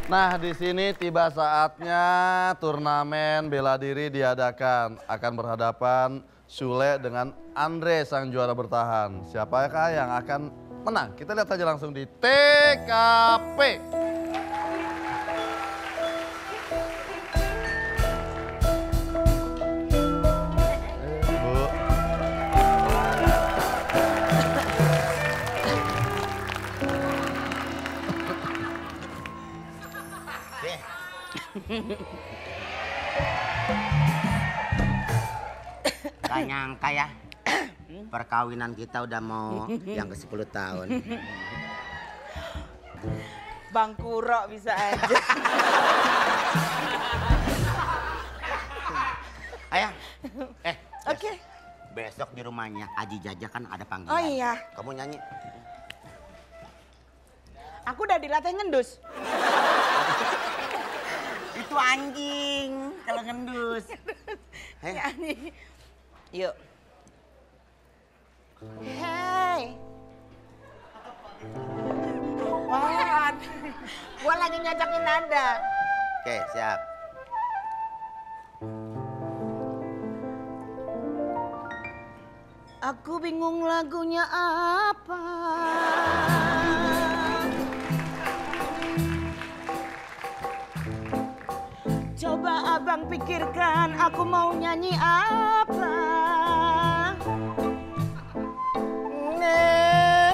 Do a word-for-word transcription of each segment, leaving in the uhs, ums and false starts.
Nah, di sini tiba saatnya turnamen bela diri diadakan. Akan berhadapan Sule dengan Andre sang juara bertahan. Siapakah yang akan menang? Kita lihat aja langsung di T K P. Gak nyangka ya, perkawinan kita udah mau yang ke sepuluh tahun. Bang Kuro bisa aja. Ayah, eh, Oke. Okay. Besok di rumahnya Aji Jaja kan ada panggilan. Oh iya. Kamu nyanyi. Aku udah dilatih ngendus. Itu anjing kalau ngendus. Nyanyi. Yuk. Hey. Wah, gua lagi nyacakin nada. Oke, siap. Aku bingung lagunya apa. Coba abang pikirkan aku mau nyanyi apa. Neng,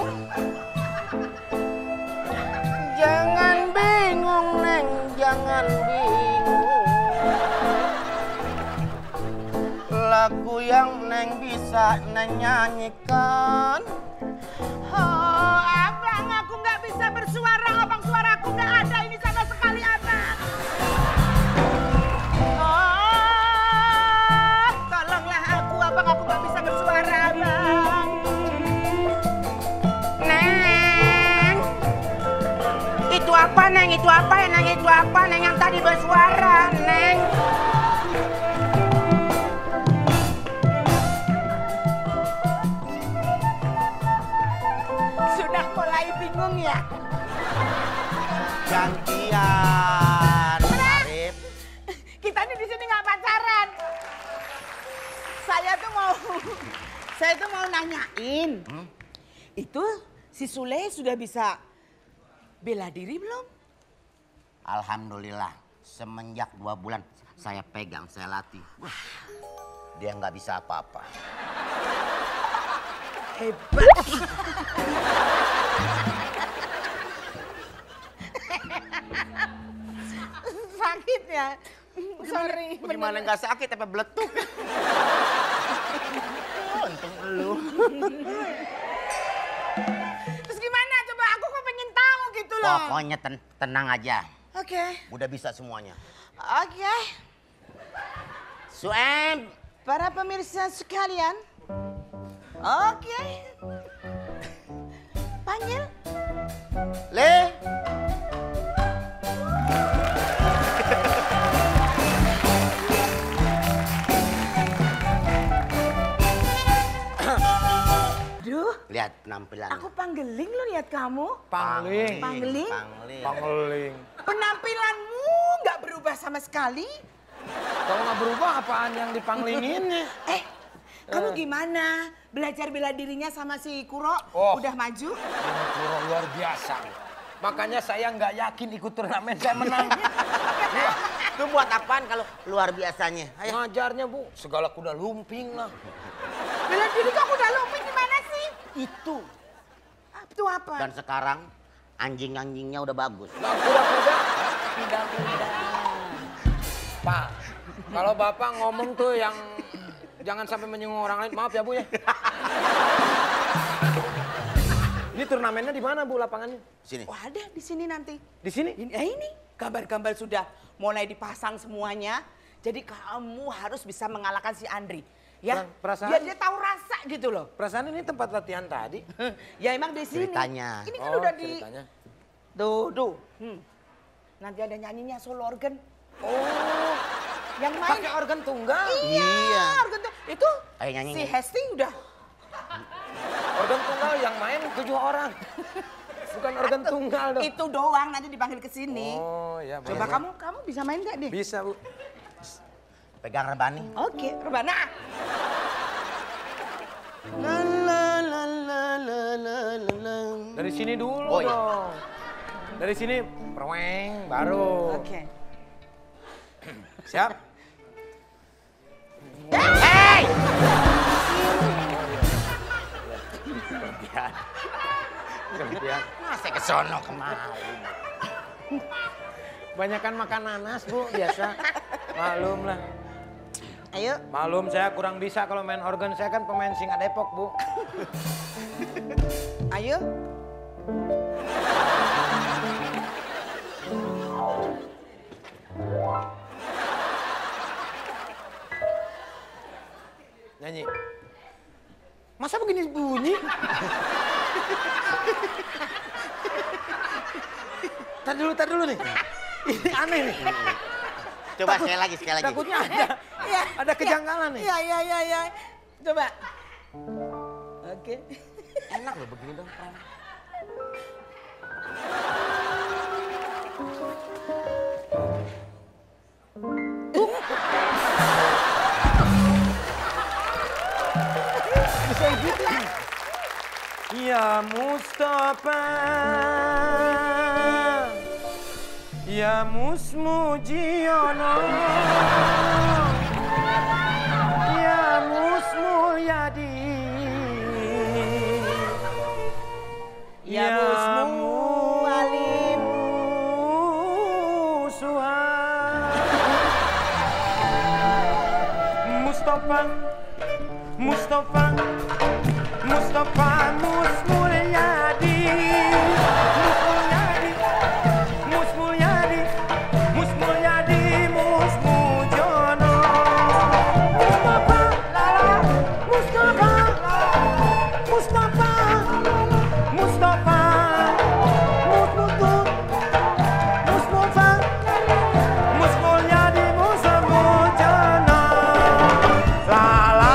jangan bingung Neng, jangan bingung. Lagu yang Neng bisa Neng nyanyikan. Oh, abang aku nggak bisa bersuara, abang suaraku nggak ada ini sama sekali abang. Oh, tolonglah aku, abang aku nggak bisa bersuara abang. Neng, itu apa Neng? Itu apa ya Neng? Itu apa Neng yang tadi bersuara Neng? Sudah mulai bingung ya? Gantian, Arif. Kita nih di sini nggak pacaran. Saya tuh mau, saya tuh mau nanyain. Hmm? Itu si Sule sudah bisa bela diri belum? Alhamdulillah, semenjak dua bulan saya pegang, saya latih. Wah, dia nggak bisa apa-apa. Hebat. Sakit ya? Sorry. Gimana nggak sakit tapi beletuk. Untung lu. Terus gimana? Coba aku kok pengen tahu gitu loh. Pokoknya ten tenang aja. Oke. Okay. Udah bisa semuanya. Oke. Okay. Suem. Para pemirsa sekalian. Oke. Okay. Panggil. Le. Duh. Lihat penampilan. Aku panggeling lo lihat kamu. Pangling. Panggeling. Pangling. Pangling. Penampilanmu nggak berubah sama sekali. Kalau nggak berubah apaan yang dipanglinginnya? Eh, kamu gimana? Belajar bela dirinya sama si Kuro? Oh. Udah maju? Ini Kuro luar biasa. Makanya saya nggak yakin ikut turnamen saya menang. Itu buat apaan kalau luar biasanya? Ayo. Ngajarnya Bu, segala kuda lumping lah. Bela diri kamu udah lumping gimana sih? Itu. Itu apa? Dan sekarang anjing-anjingnya udah bagus. Nah, kuda-kuda. Kuda-kuda. Pak, kalau Bapak ngomong tuh yang jangan sampai menyinggung orang lain. Maaf ya Bu ya. Ini turnamennya di mana Bu lapangannya? Sini. Oh, ada di sini nanti. Di sini? Ini, eh, ini gambar-gambar sudah mulai dipasang semuanya. Jadi kamu harus bisa mengalahkan si Andri. Ya, Perasaan? biar dia tahu rasa gitu loh. Perasaan ini tempat latihan tadi. Ya emang di sini. Ceritanya. Ini kan Oh, udah di. ceritanya. Tuh, tuh. Hmm. Nanti ada nyanyinya solo organ. Oh, Yang main. pakai organ tunggal. Iya, Iya. organ tuh. Itu Ayo nyanyi. si Hesti udah. Organ tunggal yang main tujuh orang. Bukan organ tunggal dong. Itu doang nanti dipanggil ke sini. Oh ya. Coba kamu kamu bisa main nggak nih? Bisa Bu. Pegang rebani. Oke, Rebana. La la la la la la la la. Dari sini dulu Oh, iya. dong. Dari sini perweng baru. Oke. Siap? Hei! Kemudian. Masa ke sono kemari? Banyakan makan nanas Bu, biasa. Malum lah. Ayo. Malum saya kurang bisa kalau main organ, saya kan pemain Singa Depok Bu. Ayo. Nyanyi. Masa begini bunyi? Tar dulu, tar dulu nih. Ini aneh nih. Coba sekali lagi, sekali lagi. Takutnya ada, Iya. ada kejanggalan nih. Iya, iya, iya, iya. Coba. Oke. Enak loh begini dong. Ya Mustafa, ya Musmujiono, ya Musmulyadi, Ya Musmu Alim. Musuhan. Mustafa, Mustafa, Mustafa Musmulyadi, Musmulyadi, Musmulyadi, Musmulyadi, Musmujono. Mustafa, lala, Mustafa, Mustafa, Mustafa, Musmutu, Musmufa, Musmulyadi, Musmujono. Lala.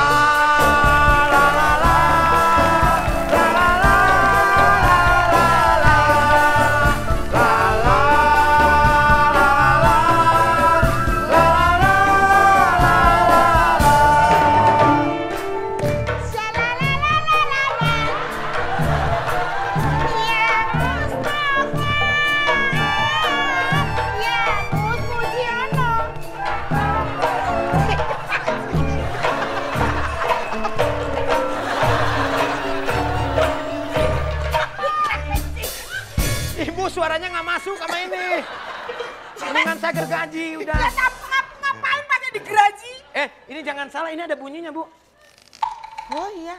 Ibu suaranya nggak masuk sama ini. Mendingan saya gergaji udah. Ya, ngap, ngap, ngapain banyak digeraji? Eh, ini jangan salah, ini ada bunyinya Bu. Oh iya.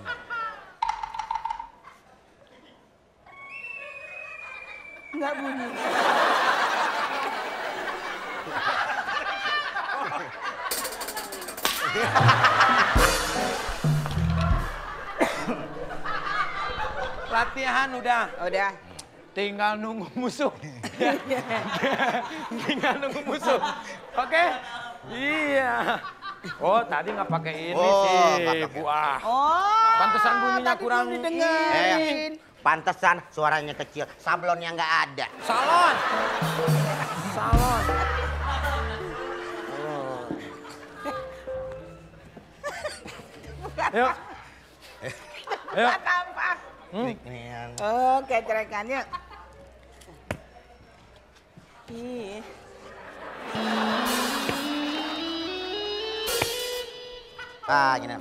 Enggak bunyi. Latihan udah. Udah. Tinggal nunggu musuh. Tinggal nunggu musuh. Oke? Iya. Oh, tadi nggak pakai ini Oh, sih, nggak pakai. buah. Oh. Pantesan bunyinya tadi kurang belum didengerin. Eh, pantesan suaranya kecil, sablonnya nggak ada. Salon. Salon. Oh. Yuk. Ayo. Apa? Hmm. Ini yang Oh, kecerekannya. Ih. ah gini.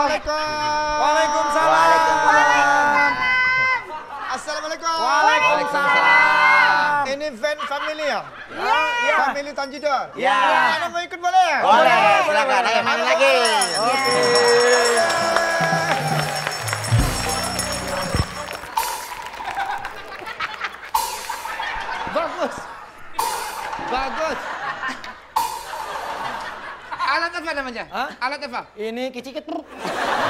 Assalamualaikum. Waalaikumsalam. Waalaikumsalam. Waalaikumsalam. Ini fan family ya? Iya. Family Tanjidor? Iya. Anda mau ikut boleh? Boleh, silakan. Ayo main lagi. Oke. Bagus. Bagus. Alat apa namanya? Hah? Alat apa? Ini kicik.